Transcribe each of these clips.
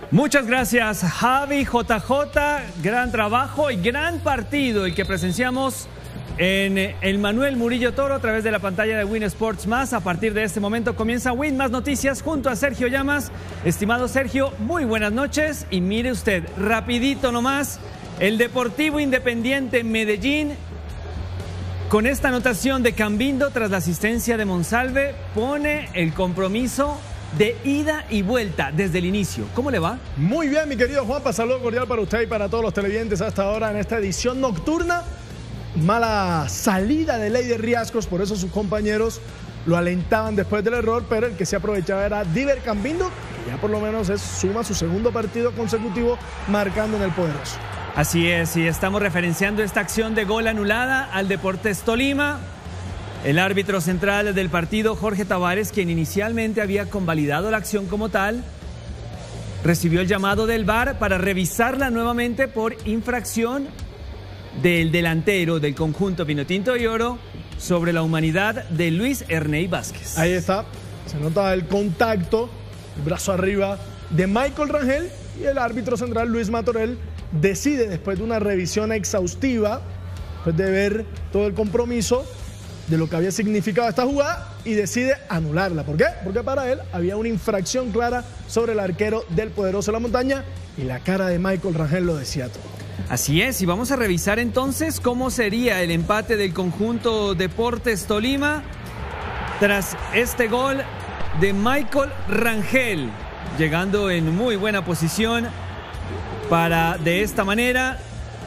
Muchas gracias, Javi, JJ, gran trabajo y gran partido el que presenciamos en el Manuel Murillo Toro a través de la pantalla de Win Sports Más. A partir de este momento comienza Win Más Noticias junto a Sergio Llamas. Estimado Sergio, muy buenas noches y mire usted, rapidito nomás, el Deportivo Independiente Medellín con esta anotación de Cambindo tras la asistencia de Monsalve pone el compromiso de ida y vuelta desde el inicio. ¿Cómo le va? Muy bien, mi querido Juanpa, saludo cordial para usted y para todos los televidentes hasta ahora en esta edición nocturna. Mala salida de Leider Riascos, por eso sus compañeros lo alentaban después del error, pero el que se aprovechaba era Diver Cambindo, que ya por lo menos suma su segundo partido consecutivo marcando en el Poderoso. Así es, y estamos referenciando esta acción de gol anulada al Deportes Tolima. El árbitro central del partido, Jorge Tavares, quien inicialmente había convalidado la acción como tal, recibió el llamado del VAR para revisarla nuevamente por infracción del delantero del conjunto Vinotinto y Oro sobre la humanidad de Luis Ernei Vázquez. Ahí está, se nota el contacto, el brazo arriba de Michael Rangel, y el árbitro central Luis Matorel decide, después de una revisión exhaustiva, después de ver todo el compromiso de lo que había significado esta jugada, y decide anularla. ¿Por qué? Porque para él había una infracción clara sobre el arquero del Poderoso de la Montaña, y la cara de Michael Rangel lo decía todo. Así es, y vamos a revisar entonces cómo sería el empate del conjunto Deportes Tolima tras este gol de Michael Rangel, llegando en muy buena posición para de esta manera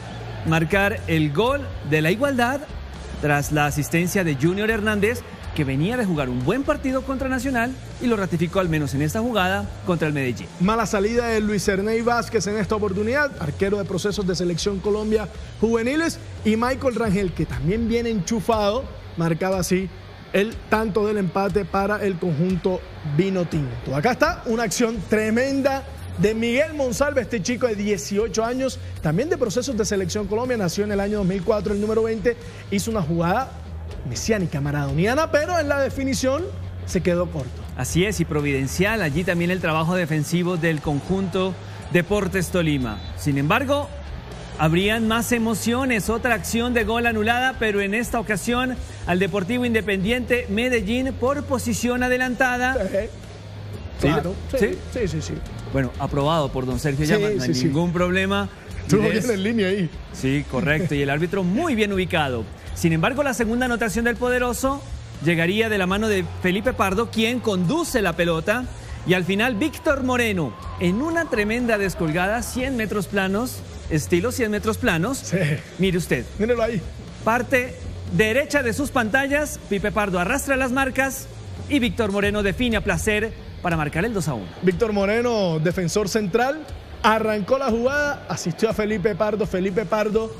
marcar el gol de la igualdad tras la asistencia de Junior Hernández, que venía de jugar un buen partido contra Nacional y lo ratificó al menos en esta jugada contra el Medellín. Mala salida de Luis Ernei Vázquez en esta oportunidad, arquero de procesos de Selección Colombia juveniles, y Michael Rangel, que también viene enchufado, marcaba así el tanto del empate para el conjunto vinotinto. Acá está una acción tremenda de Miguel Monsalve, este chico de 18 años, también de procesos de Selección Colombia, nació en el año 2004, el número 20, hizo una jugada mesiánica, maradoniana, pero en la definición se quedó corto. Así es, y providencial allí también el trabajo defensivo del conjunto Deportes Tolima. Sin embargo, habrían más emociones, otra acción de gol anulada, pero en esta ocasión al Deportivo Independiente Medellín por posición adelantada. Claro, ¿Sí? Sí. Bueno, aprobado por don Sergio Llamas, no hay ningún problema. Estuvo bien en línea ahí. Sí, correcto, y el árbitro muy bien ubicado. Sin embargo, la segunda anotación del Poderoso llegaría de la mano de Felipe Pardo, quien conduce la pelota, y al final Víctor Moreno, en una tremenda descolgada, 100 metros planos, estilo 100 metros planos. Sí. Mire usted. Mírelo ahí. Parte derecha de sus pantallas, Pipe Pardo arrastra las marcas y Víctor Moreno define a placer para marcar el 2-1. Víctor Moreno, defensor central, arrancó la jugada, asistió a Felipe Pardo. Felipe Pardo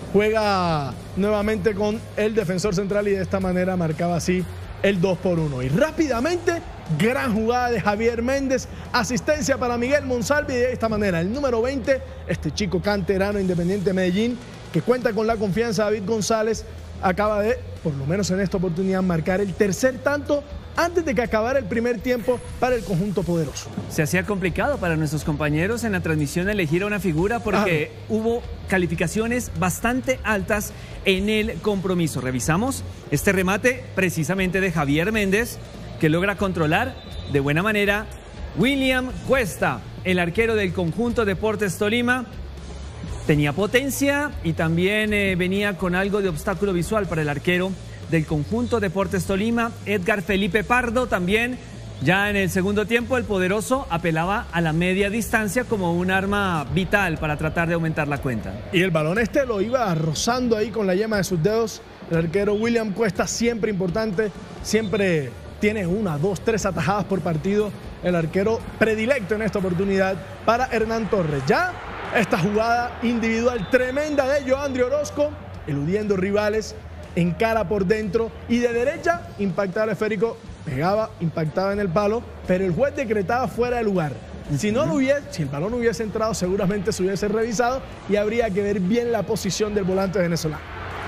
juega nuevamente con el defensor central y de esta manera marcaba así el 2-1. Y rápidamente, gran jugada de Javier Méndez, asistencia para Miguel Monsalve, y de esta manera el número 20, este chico canterano Independiente Medellín, que cuenta con la confianza de David González, acaba de, por lo menos en esta oportunidad, marcar el tercer tanto antes de que acabara el primer tiempo para el conjunto Poderoso. Se hacía complicado para nuestros compañeros en la transmisión elegir a una figura porque hubo calificaciones bastante altas en el compromiso. Revisamos este remate precisamente de Javier Méndez, que logra controlar de buena manera William Cuesta, el arquero del conjunto Deportes Tolima. Tenía potencia y también venía con algo de obstáculo visual para el arquero del conjunto Deportes Tolima, Edgar Felipe Pardo. También ya en el segundo tiempo el Poderoso apelaba a la media distancia como un arma vital para tratar de aumentar la cuenta. Y el balón lo iba rozando ahí con la yema de sus dedos. El arquero William Cuesta, siempre importante, siempre tiene 1, 2, 3 atajadas por partido. El arquero predilecto en esta oportunidad para Hernán Torres. Ya esta jugada individual tremenda de Joandri Orozco, eludiendo rivales, encara por dentro y de derecha impactaba el esférico, pegaba, impactaba en el palo, pero el juez decretaba fuera de lugar. Si el balón hubiese entrado, seguramente se hubiese revisado y habría que ver bien la posición del volante venezolano.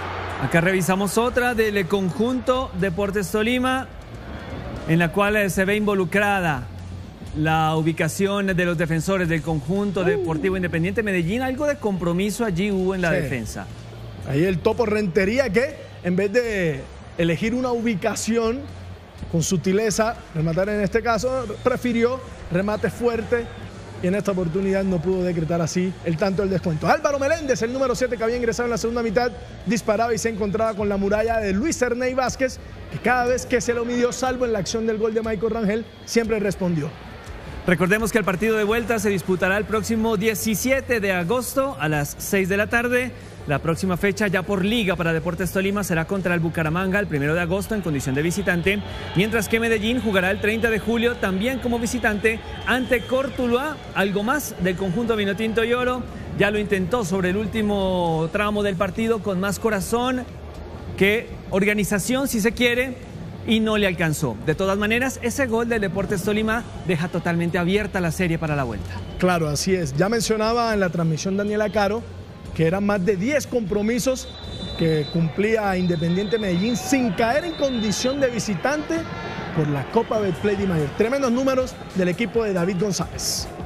Acá revisamos otra del conjunto Deportes Tolima, en la cual se ve involucrada la ubicación de los defensores del conjunto Deportivo Independiente Medellín. Algo de compromiso allí hubo en la defensa. Ahí el Topo Rentería, que en vez de elegir una ubicación con sutileza, rematar en este caso, prefirió remate fuerte y en esta oportunidad no pudo decretar así el tanto del descuento. Álvaro Meléndez, el número 7 que había ingresado en la segunda mitad, disparaba y se encontraba con la muralla de Luis Ernei Vázquez, que cada vez que se lo midió, salvo en la acción del gol de Michael Rangel, siempre respondió. Recordemos que el partido de vuelta se disputará el próximo 17 de agosto a las 6 de la tarde. La próxima fecha ya por liga para Deportes Tolima será contra el Bucaramanga el 1 de agosto en condición de visitante, mientras que Medellín jugará el 30 de julio también como visitante ante Cortuluá. Algo más del conjunto Vinotinto y Oro. Ya lo intentó sobre el último tramo del partido con más corazón que organización, si se quiere, y no le alcanzó. De todas maneras, ese gol del Deportes Tolima deja totalmente abierta la serie para la vuelta. Claro, así es. Ya mencionaba en la transmisión Daniela Caro que eran más de 10 compromisos que cumplía Independiente Medellín sin caer en condición de visitante por la Copa Betplay de Mayor. Tremendos números del equipo de David González.